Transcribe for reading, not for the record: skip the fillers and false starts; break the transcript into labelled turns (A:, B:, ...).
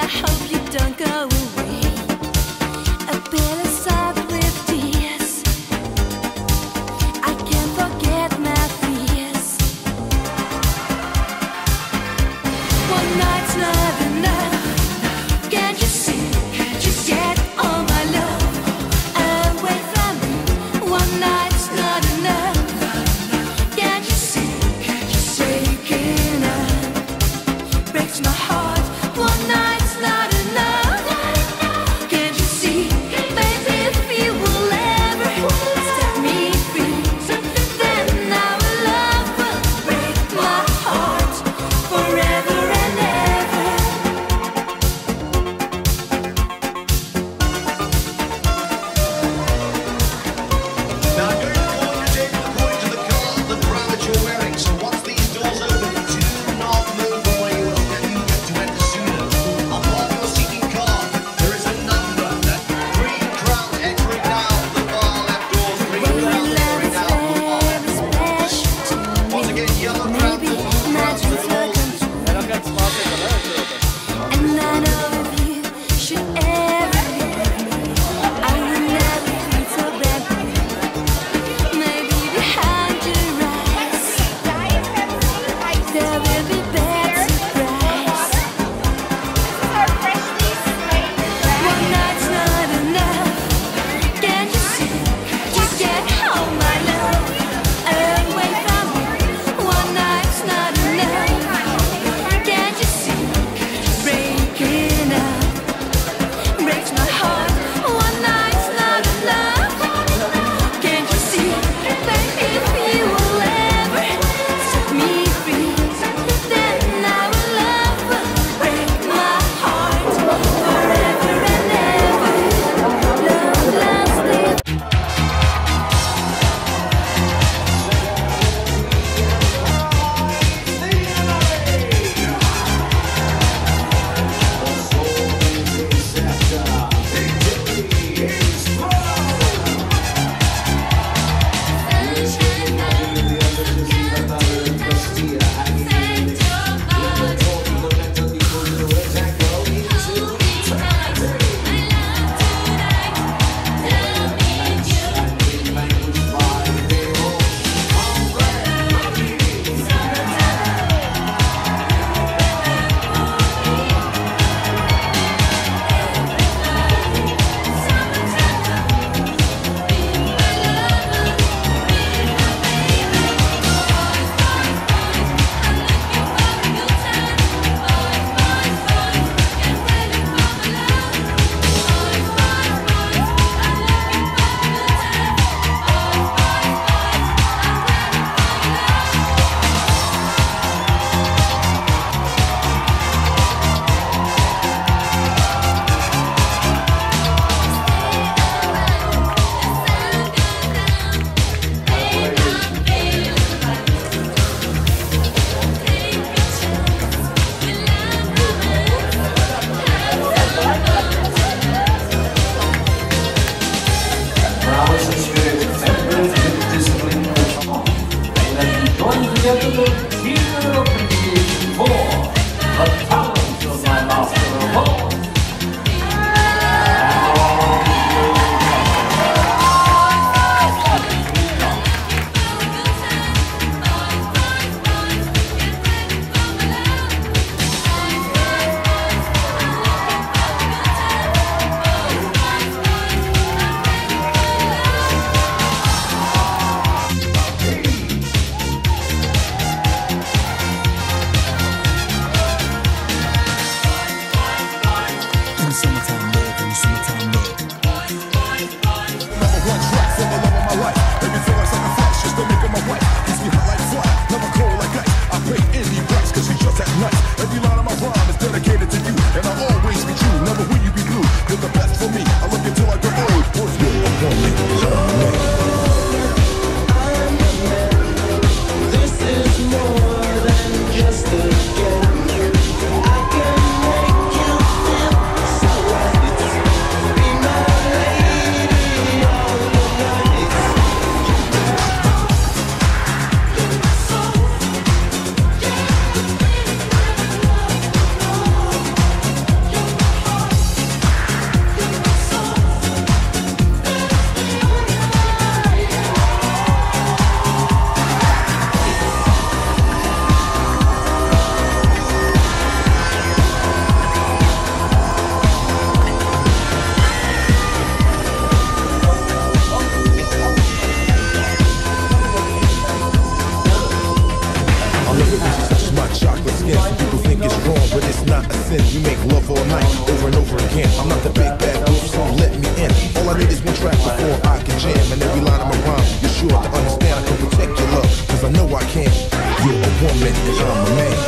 A: hope you don't go away. A bitter side with tears. I can't forget my fears. One night's not enough. Can't you see? Can't you get all my love away from me? One night's not enough. Can't you see? Breaking up breaks my heart. One night's not enough.
B: sin. We make love all night, over and over again. I'm not the big bad wolf, so let me in. All I need is one track before I can jam. And every line of my rhyme, you're sure to understand. I can protect your love, cause I know I can. You're a woman and I'm a man.